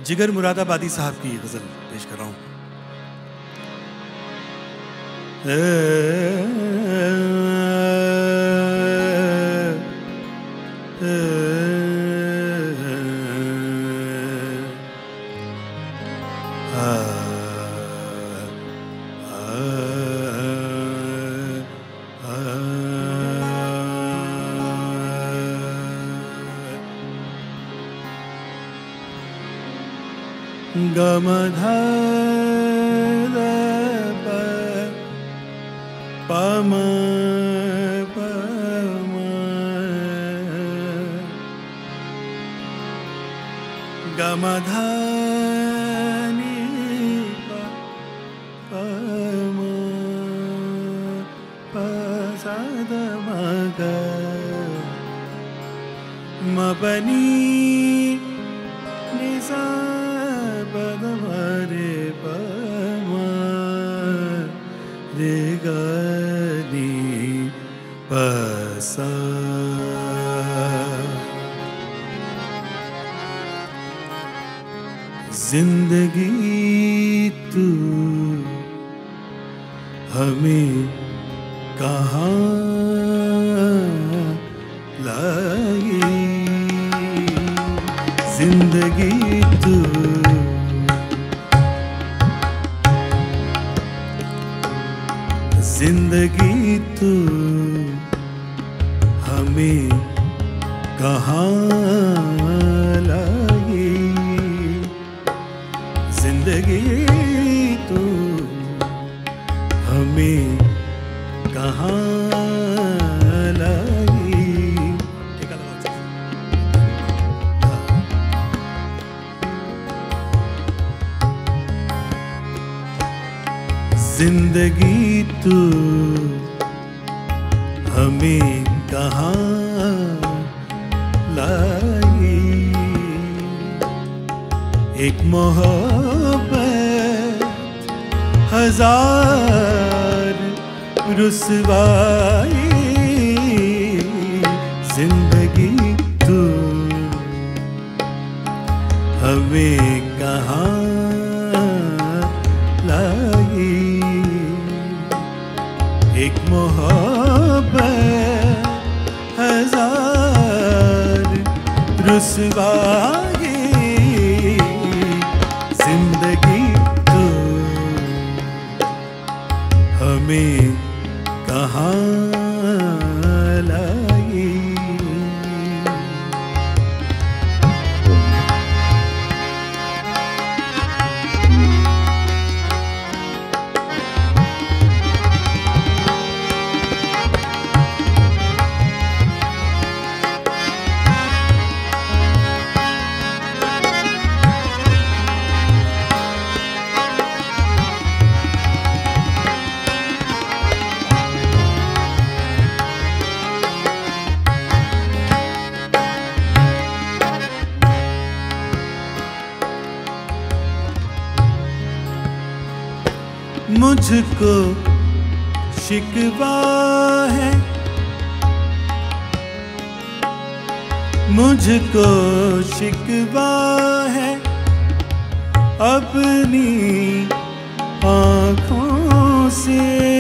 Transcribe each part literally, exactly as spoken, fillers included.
जिगर मुरादाबादी साहब की गजल पेश कर रहा हूं। गमधा पम पम गमधा पम पद मग मपनी निसा पद मरे पम रे गनी पसा। जिंदगी तू हमें कहाँ लाई, जिंदगी तू जिंदगी तू हमें कहाँ लाई, जिंदगी तू हमें कहाँ लाई। जिंदगी तू हमें कहाँ लाई, एक मोहब्बत हजार रुसवाई, जिंदगी तू हमें कहाँ लाई, एक मोहब्बत हजार रुसवाई, जिंदगी तू हमें कहाँ लाई। मुझको शिकवा है, मुझको शिकवा है अपनी आँखों से,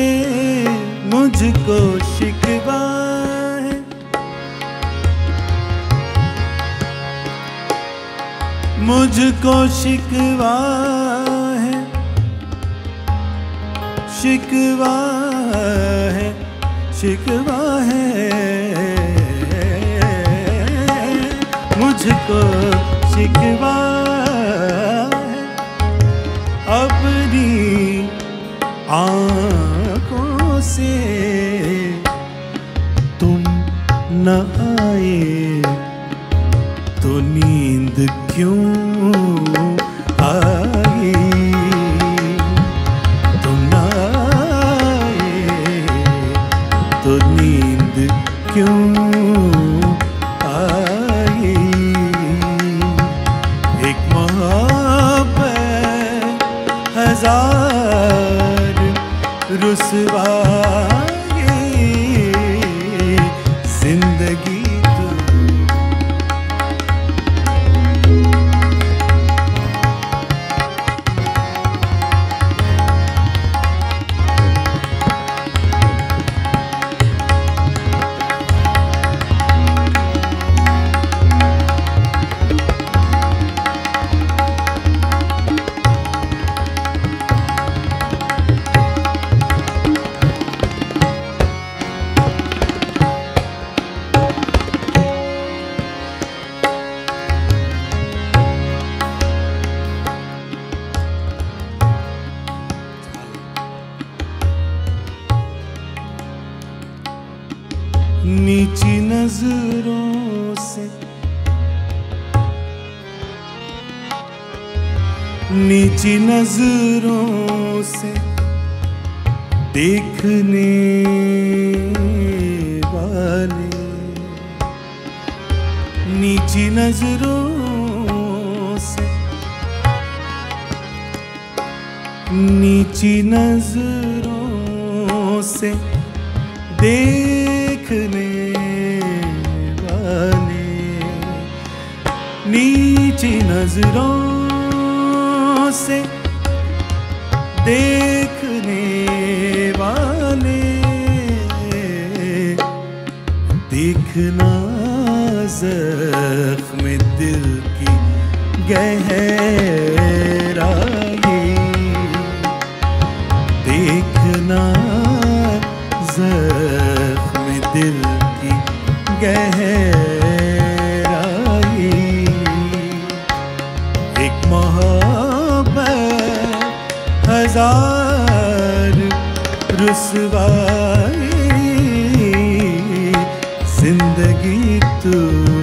मुझको शिकवा है, मुझको शिकवा है, शिकवा है, शिकवा है, मुझको शिकवा है अपनी आँखों से, तुम न आए तो नींद क्यों आई, तो नींद क्यों आई, एक मोहब्बत हजार रुसवाई, जिंदगी तू नजरों से, नीची नजरों से देखने वाले, नीची नजरों से, नीची नजरों से देखने वाले, नीची नजरों से देखने वाले, देखना ज़ख्म दिल की गहराई, देखना ज़ख्म दिल की गहराई, एक मोहब्बत हजार रुसवाई, जिंदगी तू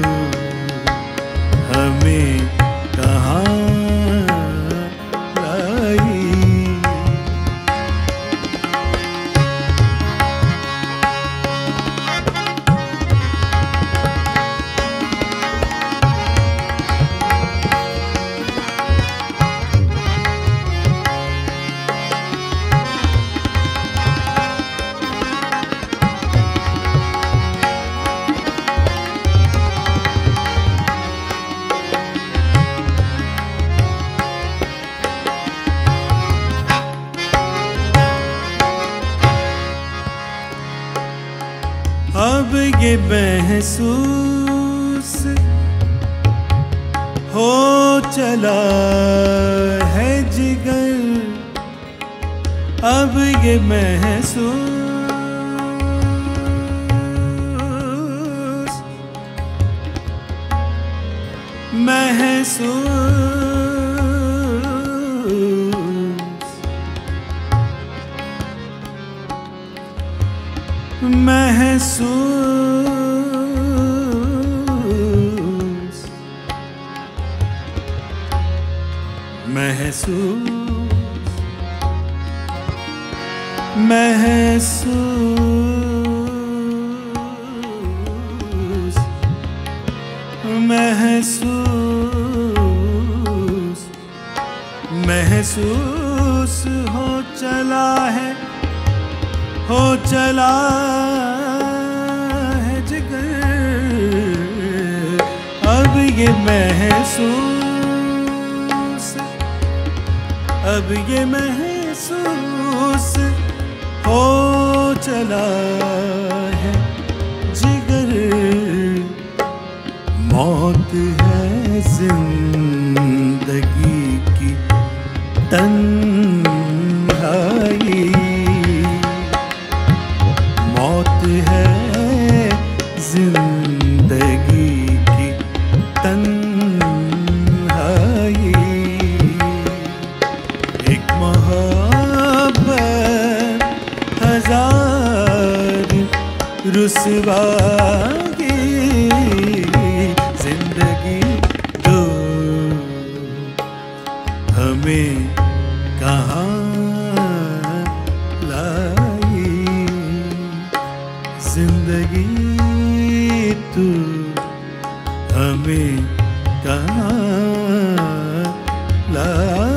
हमें कहाँ लाई। अब ये महसूस हो चला है जिगर, अब ये महसूस महसूस महसूस महसूस महसूस महसूस महसूस हो चला है, हो चला है जिगर, अब ये महसूस, अब ये महसूस हो चला है जिगर, मौत है जिंदगी की तन्हाई, मौत है जिंदगी की तन्हाई, एक मोहब्बत हजार रुसवाई, जिंदगी दो हमें कहाँ लाई, जिंदगी तू हमें कहाँ लाई।